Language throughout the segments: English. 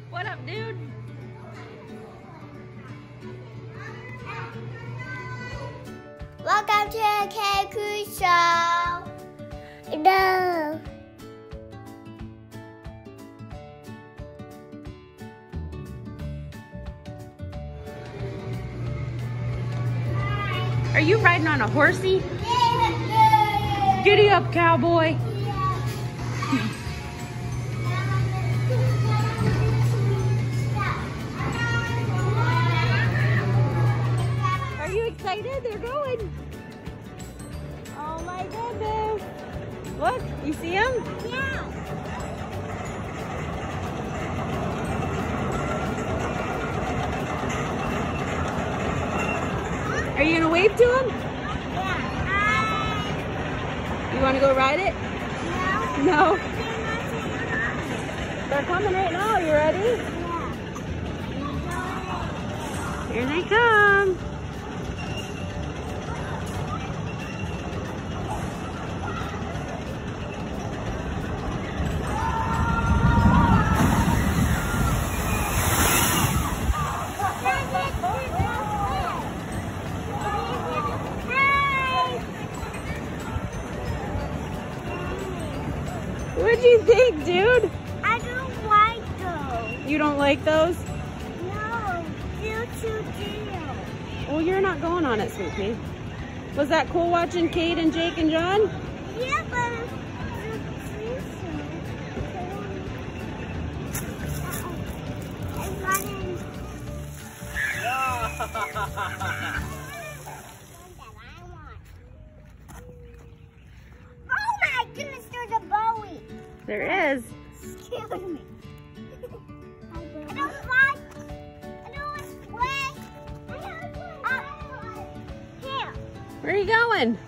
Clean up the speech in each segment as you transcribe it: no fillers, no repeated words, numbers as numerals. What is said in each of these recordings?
What up, dude? Welcome to the Cade Cruz show. No. Are you riding on a horsey? Giddy up, cowboy. Are you excited? They're going. Oh my goodness. Look, you see them? Yeah. Are you gonna wave to them? Yeah. You wanna go ride it? No. No. They're coming right now. You ready? Yeah. Here they come. What'd you think, dude? I don't like those. You don't like those? No, too deal. Well, you're not going on it, Sweet Pea. Was that cool watching Cade and Jake and John? Yeah, but I'm running. Oh my goodness, there's a Bowie. There is. Excuse me. I don't like. I don't want here. Where are you going?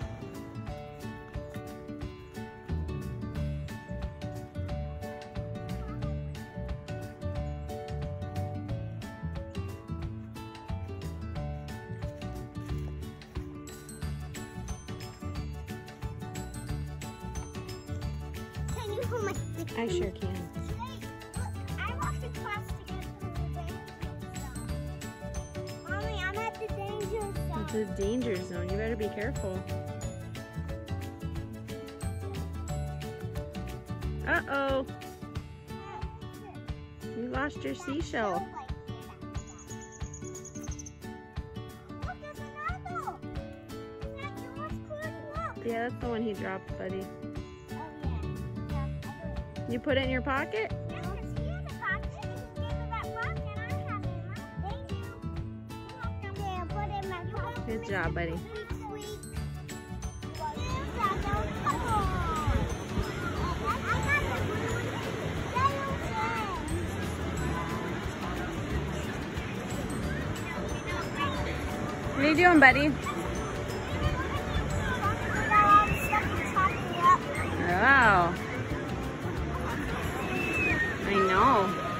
Can you hold my stick? I sure can. I walked across to get through the danger zone. Mommy, I'm at the danger zone. It's a danger zone. You better be careful. Uh-oh. You lost your seashell. Look, there's another. That's George Cruz, look. Yeah, that's the one he dropped, buddy. Oh, yeah. You put it in your pocket? Yes, it's here in the pocket. You can give me that pocket. I have it in mine. Thank you. Yeah, put it in my pocket. Good job, buddy. Sweet. Come on. I got the blue yellow flag. What are you doing, buddy? Wow. I know.